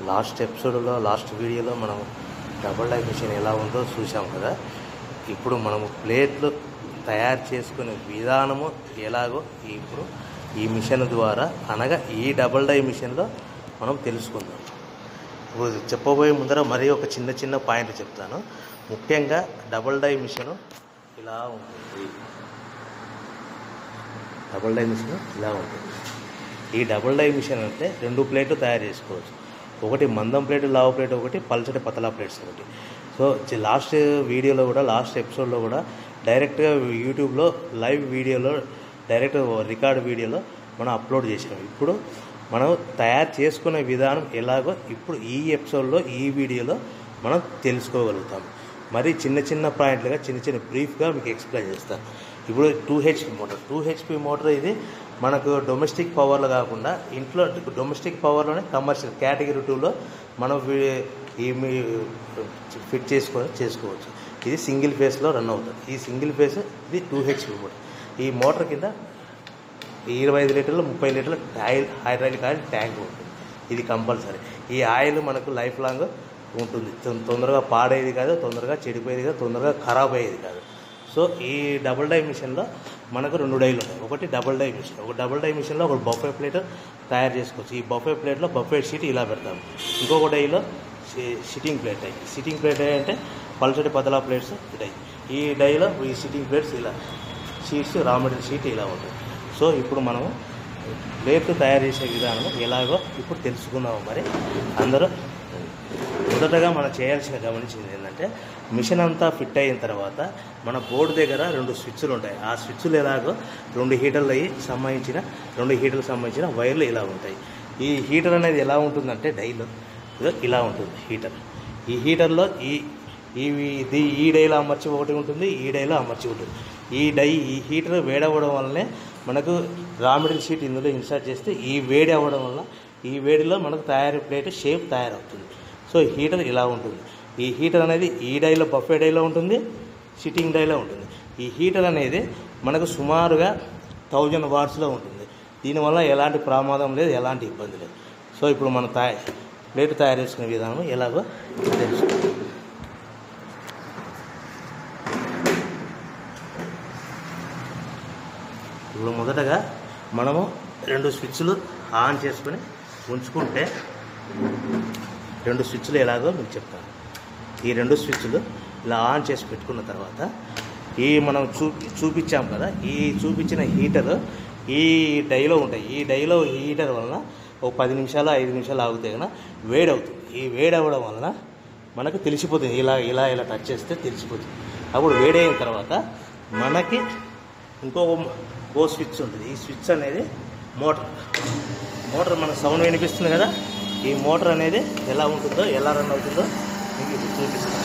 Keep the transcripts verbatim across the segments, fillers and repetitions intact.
Last ఎపిసోడ్లో last వీడియోలో మనం డబుల్ డై మిషన్ ఎలా ఉందో చూసాం కదా. ఇప్పుడు మనము ప్లేట్లు తయారు చేసుకునే విధానము ఎలాగో ఇప్పుడు ఈ మిషన్ ద్వారా అనగా ఈ డబుల్ డై మిషన్లో మనం తెలుసుకుందాం. చెప్పబోయే ముందర మరీ ఒక చిన్న చిన్న పాయింట్ చెప్తాను. ముఖ్యంగా డబుల్ డై మిషన్ ఇలా ఉంటుంది. డబుల్ డై మిషన్ ఇలా ఉంటుంది. ఈ డబుల్ డై మిషన్ అంటే రెండు ప్లేట్లు తయారు చేసుకోవచ్చు. ఒకటి మందం ప్లేటు, లావు ప్లేట్ ఒకటి, పల్చటి పతలా ప్లేట్స్ ఒకటి. సో లాస్ట్ వీడియోలో కూడా లాస్ట్ ఎపిసోడ్లో కూడా డైరెక్ట్గా యూట్యూబ్లో లైవ్ వీడియోలో డైరెక్ట్ రికార్డ్ వీడియోలో మనం అప్లోడ్ చేసాము. ఇప్పుడు మనం తయారు చేసుకునే విధానం ఎలాగో ఇప్పుడు ఈ ఎపిసోడ్లో ఈ వీడియోలో మనం తెలుసుకోగలుగుతాం. మరి చిన్న చిన్న పాయింట్లుగా చిన్న చిన్న బ్రీఫ్గా మీకు ఎక్స్ప్లెయిన్ చేస్తాను. ఇప్పుడు two HP motor two HP motor ఇది మనకు డొమెస్టిక్ పవర్లో కాకుండా ఇంట్లో డొమెస్టిక్ పవర్లోనే కమర్షియల్ కేటగిరీ టూలో మనం ఈ ఫిట్ చేసుకో చేసుకోవచ్చు. ఇది సింగిల్ ఫేస్లో రన్ అవుతుంది. ఈ సింగిల్ ఫేస్ ఇది టూ హెచ్పి మోటార్. ఈ మోటార్ కింద ఇరవై ఐదు లీటర్లు ముప్పై లీటర్ల ఆయిల్ హైడ్రాలిక్ ఆయిల్ ట్యాంక్ ఉంటుంది. ఇది కంపల్సరీ. ఈ ఆయిల్ మనకు లైఫ్ లాంగ్ ఉంటుంది. తొందరగా పాడేది కాదు, తొందరగా చెడిపోయేది కాదు, తొందరగా ఖరాబ్ అయ్యేది కాదు. సో ఈ డబుల్ డై మిషన్లో మనకు రెండు డైలు ఉంటాయి. ఒకటి డబుల్ డై మిషన్. ఒక డబుల్ డై మిషన్లో ఒక బఫే ప్లేట్ తయారు చేసుకోవచ్చు. ఈ బఫే ప్లేట్లో బఫే షీట్ ఇలా పెడతాము. ఇంకొక డైలో సిట్టింగ్ ప్లేట్ అయ్యి సిట్టింగ్ ప్లేట్ అంటే పల్చటి పతలా ప్లేట్స్ డై. ఈ డైలో ఈ సిట్టింగ్ ప్లేట్స్ ఇలా షీట్స్ రా మెటీరియల్ షీట్ ఇలా ఉంటుంది. సో ఇప్పుడు మనము ప్లేట్లు తయారు చేసే విధానం ఎలాగో ఇప్పుడు తెలుసుకున్నాము. మరి అందరూ మొదటగా మనం చేయాల్సిన గమనించింది ఏంటంటే మిషన్ అంతా ఫిట్ అయిన తర్వాత మన బోర్డు దగ్గర రెండు స్విచ్లు ఉంటాయి. ఆ స్విచ్లు ఎలాగో రెండు హీటర్లు అయ్యి సంబంధించిన రెండు హీటర్లకు సంబంధించిన వైర్లు ఇలా ఉంటాయి. ఈ హీటర్ అనేది ఎలా ఉంటుందంటే డైలో ఇలా ఉంటుంది హీటర్. ఈ హీటర్లో ఈ ఈ ఈ డైలో అమర్చి ఒకటి ఉంటుంది, ఈ డైలో అమర్చి ఉంటుంది. ఈ డై ఈ హీటర్ వేడవ్వడం వల్లనే మనకు రా మెటీరియల్ షీట్ ఇందులో ఇన్సర్ట్ చేస్తే ఈ వేడి అవ్వడం వల్ల ఈ వేడిలో మనకు తయారీ ప్లేట్ షేప్ తయారవుతుంది. సో హీటర్ ఇలా ఉంటుంది. ఈ హీటర్ అనేది ఈ డైలో బఫే డైలో ఉంటుంది, సిట్టింగ్ డైలో ఉంటుంది. ఈ హీటర్ అనేది మనకు సుమారుగా థౌజండ్ వాట్స్లో ఉంటుంది. దీనివల్ల ఎలాంటి ప్రమాదం లేదు, ఎలాంటి ఇబ్బంది లేదు. సో ఇప్పుడు మనం తయారు ప్లేట్ తయారు చేసుకునే విధానం ఎలాగో తెలుసుకుంటాం. ఇప్పుడు మొదటగా మనము రెండు స్విచ్లు ఆన్ చేసుకొని ఉంచుకుంటే రెండు స్విచ్లు ఎలాగో మీకు చెప్తాను. ఈ రెండు స్విచ్లు ఇలా ఆన్ చేసి పెట్టుకున్న తర్వాత ఈ మనం చూపి చూపించాం కదా, ఈ చూపించిన హీటర్ ఈ డైలో ఉంటాయి. ఈ డైలో హీటర్ వలన ఒక పది నిమిషాలు ఐదు నిమిషాలు ఆగితే కన్నా వేడి అవుతుంది. ఈ వేడి అవ్వడం వలన మనకు తెలిసిపోతుంది. ఇలా ఇలా ఇలా టచ్ చేస్తే తెలిసిపోతుంది. అప్పుడు వేడి అయిన తర్వాత మనకి ఇంకో ఓ స్విచ్ ఉంటుంది. ఈ స్విచ్ అనేది మోటార్ మోటార్ మన సౌండ్ వినిపిస్తుంది కదా. ఈ మోటార్ అనేది ఎలా ఉంటుందో ఎలా రన్ అవుతుందో మీకు ఇప్పుడు చూపిస్తాను.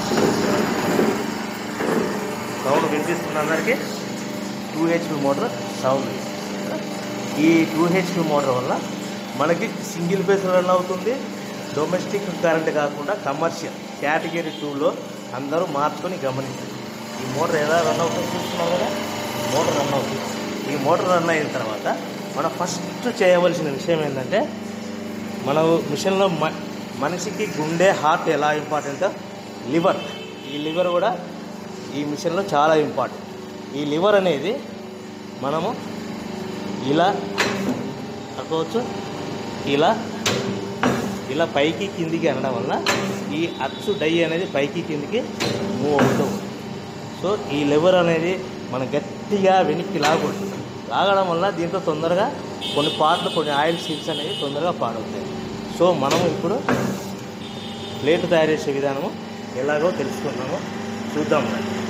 సౌండ్ వినిపిస్తుంది అందరికీ. Two HP motor sound. ఈ టూ హెచ్పి మోటార్ వల్ల మనకి సింగిల్ ఫేస్ రన్ అవుతుంది. డొమెస్టిక్ కరెంట్ కాకుండా కమర్షియల్ కేటగిరీ టూలో అందరూ మార్చుకొని గమనించారు. ఈ మోటార్ ఎలా రన్ అవుతుందో చూస్తున్నాం కదా. మోటార్ రన్ అవుతుంది. ఈ మోటార్ రన్ అయిన తర్వాత మనం ఫస్ట్ చేయవలసిన విషయం ఏంటంటే మన మిషన్లో మ మనిషికి గుండె హార్ట్ ఎలా ఇంపార్టెంటో లివర్ ఈ లివర్ కూడా ఈ మిషన్లో చాలా ఇంపార్టెంట్. ఈ లివర్ అనేది మనము ఇలా అనుకోవచ్చు, ఇలా ఇలా పైకి కిందికి అనడం వల్ల ఈ అచ్చు డై అనేది పైకి కిందికి మూవ్ అవుతూ ఉంటుంది. సో ఈ లివర్ అనేది మన గట్టిగా వెనక్కి లాగకూడదు. లాగడం వల్ల దీంట్లో తొందరగా కొన్ని పార్ట్లు కొన్ని ఆయిల్ సీల్స్ అనేవి తొందరగా పాడవుతాయి. సో మనము ఇప్పుడు ప్లేట్ తయారు చేసే విధానము ఎలాగో తెలుసుకున్నాము. చూద్దాం.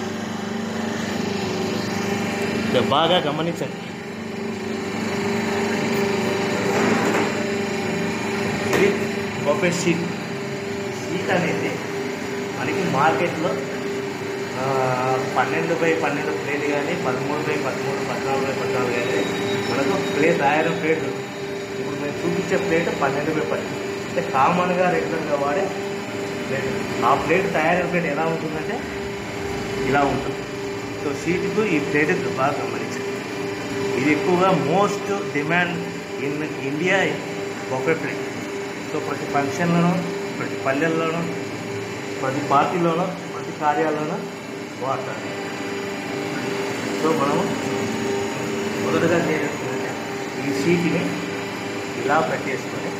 బాగా గమనించండి. ఇది బఫే షీట్. షీట్ అనేది మనకి మార్కెట్లో పన్నెండు బై పన్నెండు ప్లేట్ కానీ పదమూడు బై పదమూడు పద్నాలుగు బై పద్నాలుగు కానీ మనకు ప్లేట్ ఐరన్ ప్లేట్. ఇప్పుడు మేము చూపించే ప్లేట్ పన్నెండు బై పన్నెండు అంటే కామన్గా రెగ్యులర్గా వాడే ప్లేట్. ఆ ప్లేట్ తయారైన ప్లేట్ ఎలా ఉంటుందంటే ఇలా ఉంటుంది. సో షీట్కు ఈ ప్లేట్ బాగా గమనించండి. ఇది ఎక్కువగా most demand in India buffet plate. So ప్రతి ఫంక్షన్లోనూ, ప్రతి పల్లెల్లోనూ, ప్రతి పార్టీలోనూ, ప్రతి కార్యాలలోనూ వాడతారు. సో మనము మొదటగా చేయాల్సిందంటే ఈ సీట్ని ఇలా పెట్టేసుకొని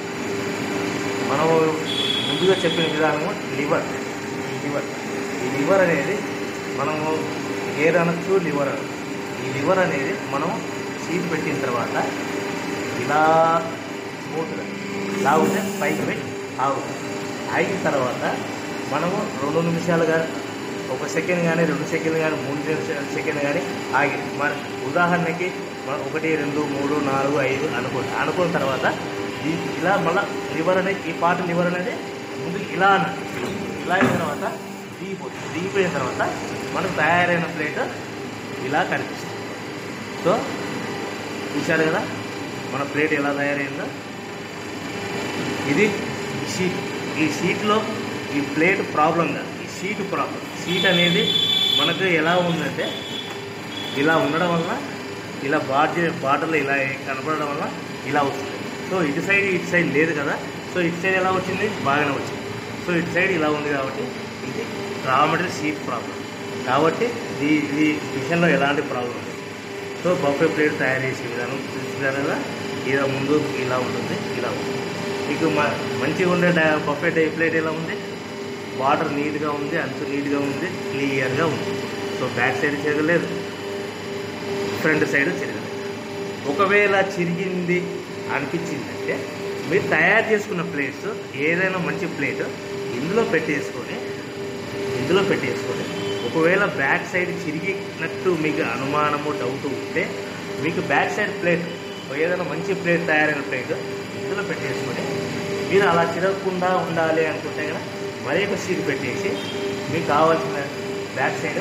మనము ముందుగా చెప్పిన విధానము లివర్ లివర్ ఈ లివర్ అనేది మనము గేర్ అనొచ్చు, లివర్ అనొచ్చు. ఈ లివర్ అనేది మనం సీట్ పెట్టిన తర్వాత ఇలా స్మూత్గా లాగితే పైకి పెట్టి ఆగుతుంది. ఆగిన తర్వాత మనము రెండు నిమిషాలు కానీ, ఒక సెకండ్ కానీ, రెండు సెకండ్లు కానీ, మూడు సెకండ్ కానీ ఆగి మన ఉదాహరణకి మనం ఒకటి రెండు మూడు నాలుగు ఐదు అనుకోండి. అనుకున్న తర్వాత ఈ ఇలా మళ్ళీ లివర్ అనేది, ఈ పార్ట్ లివర్ అనేది ముందు ఇలా అన్నట్టు ఇలా అయిన తర్వాత దిగిపోతుంది. దిగిపోయిన తర్వాత మనకు తయారైన ప్లేట్ ఇలా కనిపిస్తుంది. సో చూశారు కదా మన ప్లేట్ ఎలా తయారైందో. ఇది ఈ షీట్. ఈ షీట్లో ఈ ప్లేట్ ప్రాబ్లం కాదు, ఈ షీట్ ప్రాబ్లం. షీట్ అనేది మనకు ఎలా ఉందంటే ఇలా ఉండడం వల్ల, ఇలా బార్డర్ బార్డర్లో ఇలా కనపడడం వల్ల ఇలా వస్తుంది. సో ఇటు సైడ్ ఇటు సైడ్ లేదు కదా. సో ఇటు సైడ్ ఎలా వచ్చింది, బాగానే వచ్చింది. సో ఇటు సైడ్ ఇలా ఉంది కాబట్టి ఇది రా మెటీరియల్ షీట్ ప్రాబ్లం. కాబట్టి ఈ ఈ విషయంలో ఎలాంటి ప్రాబ్లం లేదు. సో బఫే ప్లేట్ తయారు చేసే విధానం చూసారు కదా. ఇలా ముందు ఇలా ఉంటుంది, ఇలా ఉంటుంది. మీకు మంచిగా ఉండే బఫే టై ప్లేట్ ఎలా ఉంది, వాటర్ నీట్గా ఉంది, అంచు నీట్గా ఉంది, క్లియర్గా ఉంది. సో బ్యాక్ సైడ్ తిరగలేదు, ఫ్రంట్ సైడ్ తిరగలేదు. ఒకవేళ చిరిగింది అనిపించిందంటే మీరు తయారు చేసుకున్న ప్లేట్స్ ఏదైనా మంచి ప్లేట్ ఇందులో పెట్టేసుకొని ఇందులో పెట్టేసుకొని ఒకవేళ బ్యాక్ సైడ్ చిరిగినట్టు మీకు అనుమానము, డౌట్ ఉంటే మీకు బ్యాక్ సైడ్ ప్లేట్ ఏదైనా మంచి ప్లేట్ తయారైన ప్లేట్ ఇందులో పెట్టేసుకొని మీరు అలా చిరగకుండా ఉండాలి అనుకుంటే కదా మరీ ఒక సీట్ పెట్టేసి మీకు కావాల్సిన బ్యాక్ సైడ్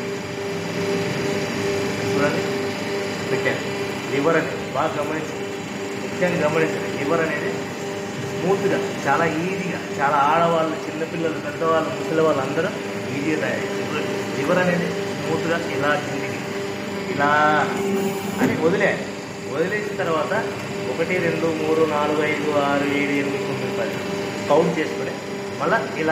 చూడండి పెట్టారు. లివర్ అనేది బాగా గమనించండి, ముఖ్యంగా గమనించండి. లివర్ అనేది స్మూత్గా, చాలా ఈజీగా, చాలా ఆడవాళ్ళు, చిన్నపిల్లలు, పెద్దవాళ్ళు, ముసలి వాళ్ళు అందరూ ఈజీగా తయారు చేస్తారు. లివర్ అనేది స్మూత్గా ఇలా కిందికి ఇలా అని వదిలేయాలి. వదిలేసిన తర్వాత ఒకటి రెండు మూడు నాలుగు ఐదు ఆరు ఏడు ఎనిమిది తొమ్మిది పది కౌంట్ చేసుకుని మళ్ళీ ఇలా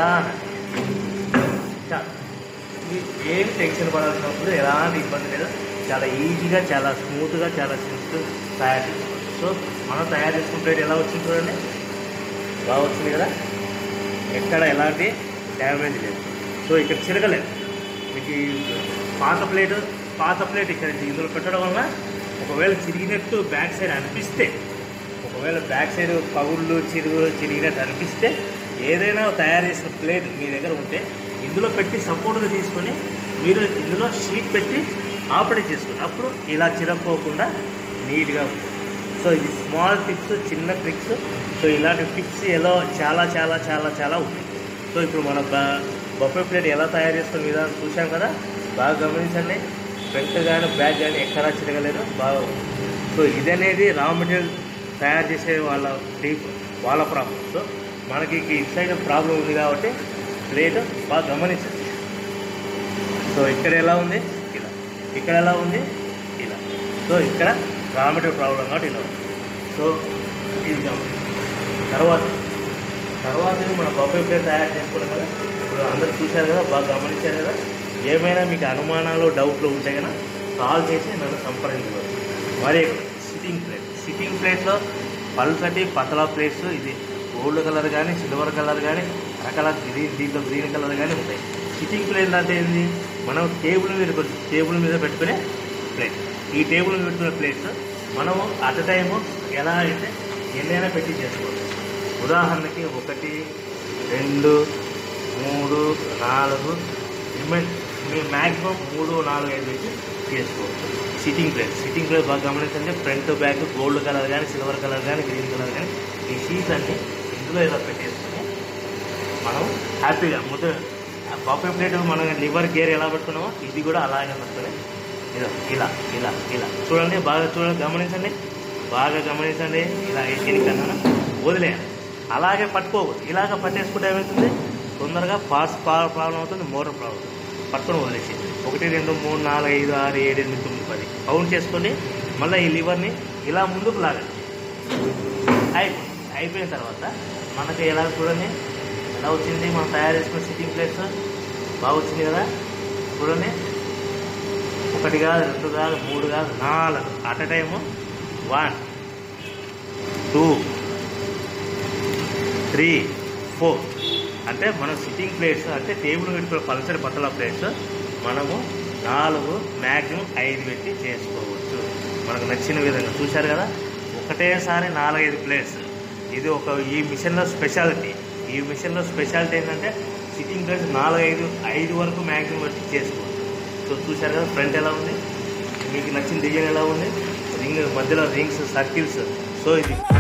చాలా ఏం టెన్షన్ పడాల్సినప్పుడు ఎలాంటి ఇబ్బంది లేదు. చాలా ఈజీగా, చాలా స్మూత్గా, చాలా సింపుల్ తయారు చేసుకోవచ్చు. సో మనం తయారు చేసుకున్న ప్లేట్ ఎలా వచ్చింది చూడండి, బాగా వచ్చింది కదా, ఎక్కడ ఎలాంటి డ్యామేజ్ లేదు. సో ఇక్కడ చిరగలేదు. మీకు పాత ప్లేట్ పాత ప్లేట్ ఇక్కడ ఇందులో పెట్టడం వల్ల ఒకవేళ చిరిగినట్టు బ్యాక్ సైడ్ అనిపిస్తే, ఒకవేళ బ్యాక్ సైడ్ పగుళ్ళు చిరుగులు చిరిగినట్టు అనిపిస్తే ఏదైనా తయారు చేసిన ప్లేట్ మీ దగ్గర ఉంటే ఇందులో పెట్టి సపోర్ట్గా తీసుకొని మీరు ఇందులో షీట్ పెట్టి ఆపరేట్ చేసుకోండి. అప్పుడు ఇలా చిరగపోకుండా నీట్గా ఉంటుంది. సో ఇది స్మాల్ టిప్స్, చిన్న ట్రిక్స్. సో ఇలాంటి టిప్స్ ఎలా చాలా చాలా చాలా చాలా ఉంటాయి. సో ఇప్పుడు మన బఫే ప్లేట్ ఎలా తయారు చేసుకునే విధానం చూసాం కదా, బాగా గమనించండి. ఫ్రంట్ కానీ బ్యాక్ కానీ ఎక్కడా చిరగలేదు, బాగా. సో ఇదనేది రా మెటీరియల్ తయారు చేసే వాళ్ళ టీప్ వాళ్ళ ప్రాబ్లం. సో మనకి ఇటు సైడ్ ప్రాబ్లం ఉంది కాబట్టి ప్లేట్ బాగా గమనించండి. సో ఇక్కడ ఎలా ఉంది, ఇలా. ఇక్కడ ఎలా ఉంది, ఇలా. సో ఇక్కడ రా మెటీరియల్ ప్రాబ్లం కాబట్టి ఇలా ఉంది. సో ఇది గమనించండి. తర్వాత తర్వాత మన బఫే ప్లేట్ తయారు చేసుకోవడం కదా, ఇప్పుడు అందరూ చూశారు కదా, బాగా గమనించారు కదా. ఏమైనా మీకు అనుమానాలు, డౌట్లు ఉంటే కనుక కాల్ చేసి నన్ను సంప్రదించవచ్చు. మరి సిట్టింగ్ ప్లేట్ సిట్టింగ్ ప్లేట్లో పల్సటి పతలా ప్లేట్స్, ఇది గోల్డ్ కలర్ కానీ, సిల్వర్ కలర్ కానీ, రకరకాల గ్రీన్, దీంట్లో గ్రీన్ కలర్ కానీ ఉంటాయి. సిట్టింగ్ ప్లేట్ అంటే ఏంటి, మనం టేబుల్ మీద టేబుల్ మీద పెట్టుకునే ప్లేట్. ఈ టేబుల్ మీద పెట్టుకునే ప్లేట్స్ మనము అట్ టైము ఎలా అయితే ఎన్నైనా పెట్టి చేసుకోవచ్చు. ఉదాహరణకి ఒకటి రెండు మూడు నాలుగు రిమైన్ మీరు మ్యాక్సిమం మూడు నాలుగు ఐదు పెట్టి చేసుకోవచ్చు. సిట్టింగ్ ప్లేట్ సిట్టింగ్ ప్లేట్ బాగా గమనించండి. ఫ్రంట్ బ్యాక్ గోల్డ్ కలర్ కానీ, సిల్వర్ కలర్ కానీ, గ్రీన్ కలర్ కానీ ఈ షీట్స్ అన్ని ఇందులో ఇలా పెట్టేసుకొని మనం హ్యాపీగా ముద్ద బఫే ప్లేట్ మనం లివర్ గేర్ ఎలా పెట్టుకున్నామో ఇది కూడా అలాగే పెట్టుకొని ఇలా ఇలా ఇలా ఇలా చూడండి, బాగా చూడండి, గమనించండి, బాగా గమనించండి. ఇలా ఎక్కినికన్నా వదిలేయాలి, అలాగే పట్టుకోకూడదు. ఇలాగ పట్టేసుకుంటే ఏమవుతుంది, తొందరగా పార్ట్స్ ప్రాబ్లం అవుతుంది, మోటార్ ప్రాబ్లం అవుతుంది. పట్టుకొని వదిలేసి ఒకటి రెండు మూడు నాలుగు ఐదు ఆరు ఏడు ఎనిమిది తొమ్మిది పది కౌంట్ చేసుకొని మళ్ళీ ఈ లివర్ని ఇలా ముందుకు లాగండి. అయిపోయింది అయిపోయిన తర్వాత మనకి ఎలా చూడండి ఎలా వచ్చింది మనం తయారు చేసుకున్న సిట్టింగ్ ప్లేట్స్ బాగా వచ్చింది కదా. చూడండి ఒకటి కాదు రెండు కాదు మూడు కాదు నాలుగు at a time one two three four అంటే మనం సిట్టింగ్ ప్లేట్స్ అంటే టేబుల్ పెట్టుకునే పల్సటి పతలా ప్లేట్స్ మనము నాలుగు మ్యాక్సిమం ఐదు పెట్టి చేసుకోవచ్చు మనకు నచ్చిన విధంగా. చూశారు కదా ఒకటేసారి నాలుగైదు ప్లేట్స్. ఇది ఒక ఈ మిషన్లో స్పెషాలిటీ. ఈ మిషన్లో స్పెషాలిటీ ఏంటంటే సిట్టింగ్ ప్లేట్స్ నాలుగైదు ఐదు వరకు మ్యాక్సిమం పెట్టి చేసుకోవచ్చు. సో చూశారు కదా ఫ్రంట్ ఎలా ఉంది, మీకు నచ్చిన డిజైన్ ఎలా ఉంది, రింగ్ మధ్యలో రింగ్స్ సర్కిల్స్. సో ఇది